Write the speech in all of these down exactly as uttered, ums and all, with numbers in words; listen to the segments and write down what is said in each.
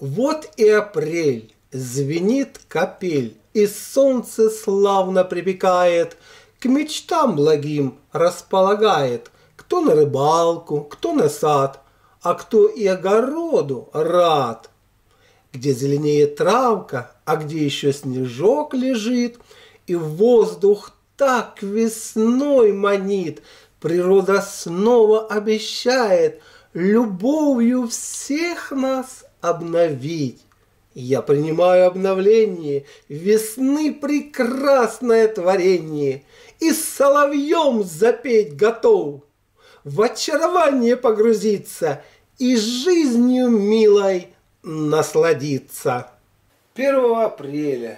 Вот и апрель, звенит капель, и солнце славно припекает, к мечтам благим располагает, кто на рыбалку, кто на сад, а кто и огороду рад. Где зеленеет травка, а где еще снежок лежит, и воздух так весной манит, природа снова обещает любовью всех нас обновить. Я принимаю обновление, весны прекрасное творение, и с соловьем запеть готов, в очарование погрузиться и жизнью милой насладиться. первого апреля.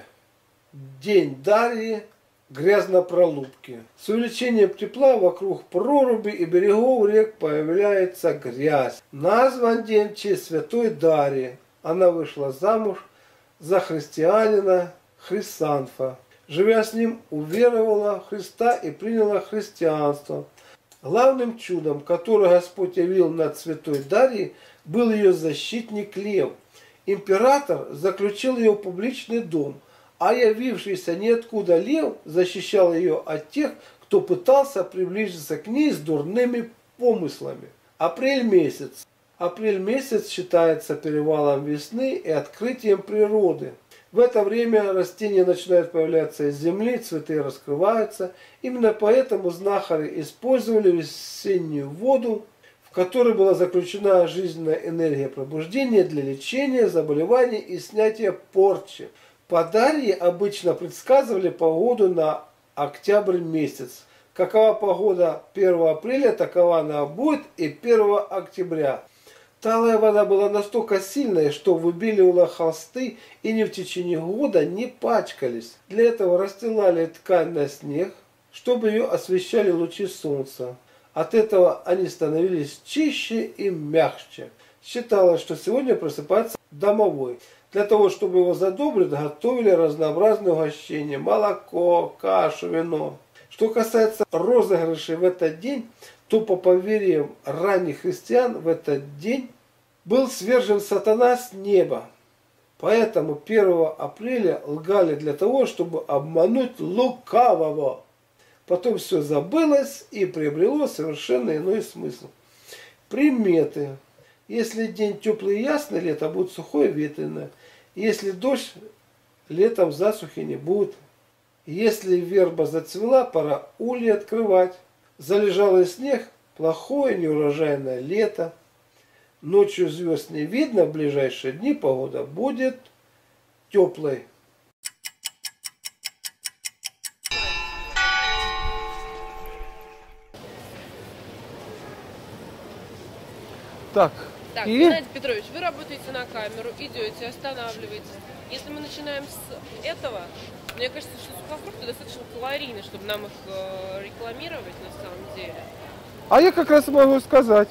День Дарьи, грязнопролупки. С увеличением тепла вокруг проруби и берегов рек появляется грязь. Назван день в честь святой Дарьи. Она вышла замуж за христианина Хрисанфа. Живя с ним, уверовала в Христа и приняла христианство. Главным чудом, которое Господь явил над святой Дарьей, был ее защитник Лев. Император заключил ее в публичный дом, а явившийся ниоткуда Лев защищал ее от тех, кто пытался приблизиться к ней с дурными помыслами. Апрель месяц. Апрель месяц считается перевалом весны и открытием природы. В это время растения начинают появляться из земли, цветы раскрываются. Именно поэтому знахари использовали весеннюю воду, в которой была заключена жизненная энергия пробуждения для лечения заболеваний и снятия порчи. По Дарье обычно предсказывали погоду на октябрь месяц. Какова погода первого апреля, такова она будет и первого октября. Талая вода была настолько сильной, что выбеливала холсты и не в течение года не пачкались. Для этого расстилали ткань на снег, чтобы ее освещали лучи солнца. От этого они становились чище и мягче. Считалось, что сегодня просыпается домовой. Для того, чтобы его задобрить, готовили разнообразные угощения: молоко, кашу, вино. Что касается розыгрышей в этот день, то по поверьям ранних христиан в этот день был свержен сатана с неба. Поэтому первого апреля лгали для того, чтобы обмануть лукавого. Потом все забылось и приобрело совершенно иной смысл. Приметы. Если день теплый и ясный, лето будет сухое и ветреное. Если дождь, летом засухи не будет. Если верба зацвела, пора ульи открывать. Залежалый снег, плохое неурожайное лето. Ночью звезд не видно, в ближайшие дни погода будет теплой. Так, так и... Геннадий Петрович, вы работаете на камеру, идете, останавливаетесь. Если мы начинаем с этого, мне кажется, что сухофрукты достаточно калорийны, чтобы нам их э, рекламировать на самом деле. А я как раз могу сказать.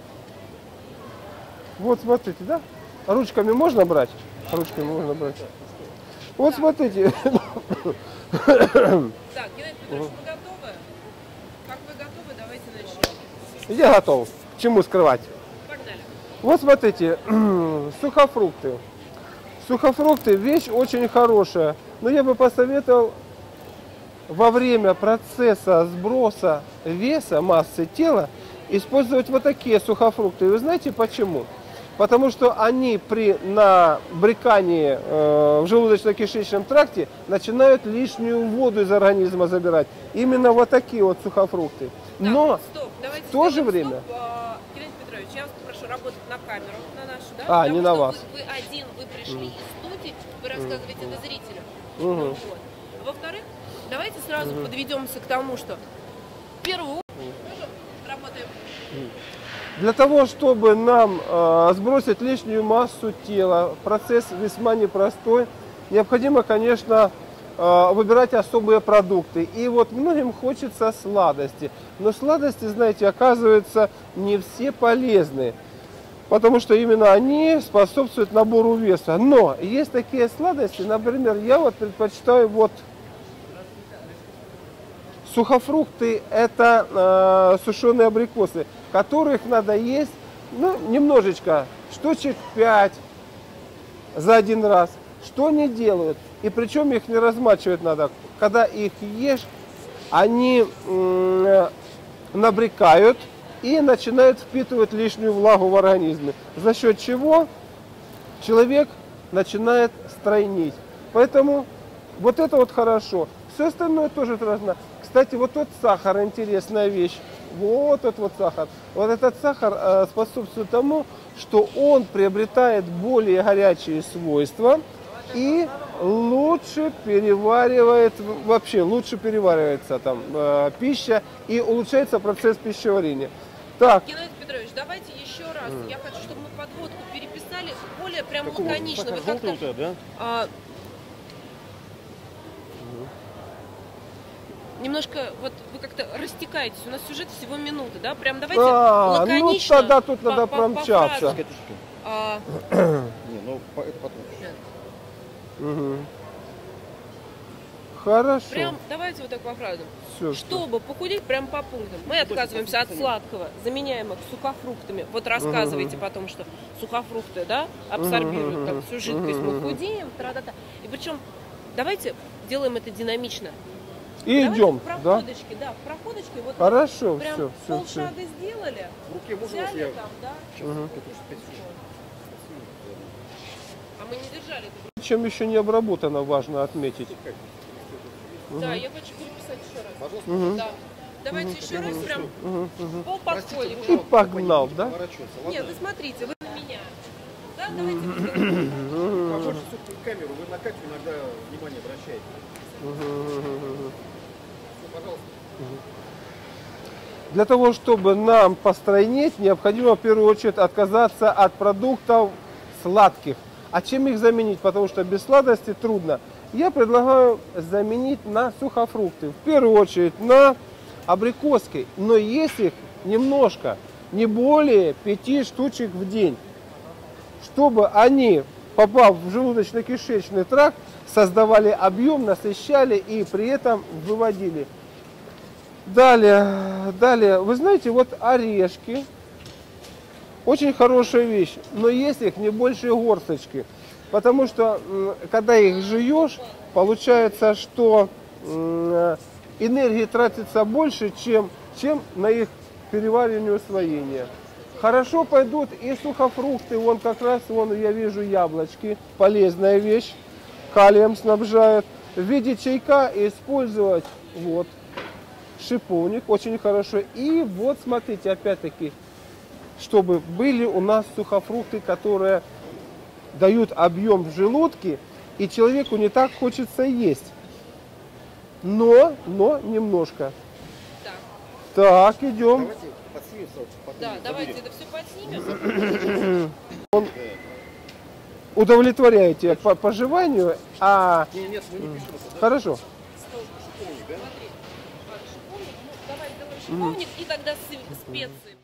Вот смотрите, да? Ручками можно брать? Ручками можно брать. Вот да. Смотрите. Так, Геннадий Петрович, вы готовы? Как вы готовы, давайте начнем. Я готов. К чему скрывать? Погнали. Вот смотрите, сухофрукты. Сухофрукты вещь очень хорошая. Но я бы посоветовал во время процесса сброса веса, массы тела использовать вот такие сухофрукты. И вы знаете почему? Потому что они при набрекании э, в желудочно-кишечном тракте начинают лишнюю воду из организма забирать. Именно вот такие вот сухофрукты. Так, но стоп, в то же время... Стоп. Геннадий Петрович, я вас попрошу работать на камеру, на нашу, да? А, Потому не на вас. Вы, вы один, вы пришли mm. из студии, вы рассказываете mm. это зрителям. Mm. Ну, вот. Во-вторых, давайте сразу mm. подведемся к тому, что в первую очередь mm. работаем. Mm. Для того, чтобы нам э, сбросить лишнюю массу тела, процесс весьма непростой, необходимо, конечно, э, выбирать особые продукты. И вот многим хочется сладости. Но сладости, знаете, оказывается, не все полезны. Потому что именно они способствуют набору веса. Но есть такие сладости, например, я вот предпочитаю вот сухофрукты, это э, сушеные абрикосы, которых надо есть, ну, немножечко, штучек пять, за один раз. Что они делают? И причем их не размачивать надо. Когда их ешь, они м- набрекают и начинают впитывать лишнюю влагу в организме. За счет чего человек начинает стройнеть. Поэтому вот это вот хорошо. Все остальное тоже разно. Кстати, вот тот сахар, интересная вещь. Вот этот вот сахар. Вот этот сахар э, способствует тому, что он приобретает более горячие свойства и лучше переваривает, вообще лучше переваривается там э, пища и улучшается процесс пищеварения. Так. Геннадий Петрович, давайте еще раз. Mm. Я хочу, чтобы мы подводку переписали более прям Какого? лаконично. Вы как-то, вот, да? а, немножко, вот вы как-то растекаетесь. У нас сюжет всего минуты, да? Прям давайте а, лаконично. Ну тогда тут по, надо по, промчаться. По а... Не, ну это потом. Угу. Хорошо. Прям давайте вот так по фразам. Все, Чтобы все. похудеть, прям по пунктам. Мы отказываемся от сладкого, заменяем их сухофруктами. Вот рассказывайте угу. потом, что сухофрукты, да, абсорбируют угу. там всю жидкость, угу. мы худеем, тра-та-та. И причем давайте делаем это динамично. И давайте идем, в проходочке, да? да, в проходочке. Вот хорошо, прям все, все, полшага все. сделали. В руке можно взяли я... там, да? Сейчас, угу. А мы не держали. Чем еще не обработано, важно отметить. Да, угу. я хочу переписать еще раз. Пожалуйста. Угу. Да. Давайте угу. еще раз прям угу. Угу. пол подходим. И погнал, да? Нет, вы смотрите, вы на меня. Да, давайте мы Пожалуйста, все-таки камеру, вы на Катю иногда внимание обращаете. Пожалуйста. Для того, чтобы нам постройнеть, необходимо в первую очередь отказаться от продуктов сладких. А чем их заменить? Потому что без сладости трудно. Я предлагаю заменить на сухофрукты. В первую очередь на абрикоски. Но есть их немножко, не более пяти штучек в день. Чтобы они, попав в желудочно-кишечный тракт, создавали объем, насыщали и при этом выводили. Далее, далее, вы знаете, вот орешки. Очень хорошая вещь, но есть их не больше горсточки. Потому что, когда их жуешь, получается, что энергии тратится больше, чем, чем на их переваривание и усвоение. Хорошо пойдут и сухофрукты. Вон как раз, вон я вижу яблочки. Полезная вещь. Калием снабжает. В виде чайка использовать вот шиповник. Очень хорошо. И вот смотрите, опять-таки, чтобы были у нас сухофрукты, которые дают объем в желудке, и человеку не так хочется есть. Но, но немножко. Так, так идем. Давайте подснимемся. Да, давайте это все подснимем. Он удовлетворяете по поживанию, а... Нет, нет, мы не пишем. Хорошо. Шиповник, да? Смотри, шиповник, ну давай сделаем шиповник и тогда специи.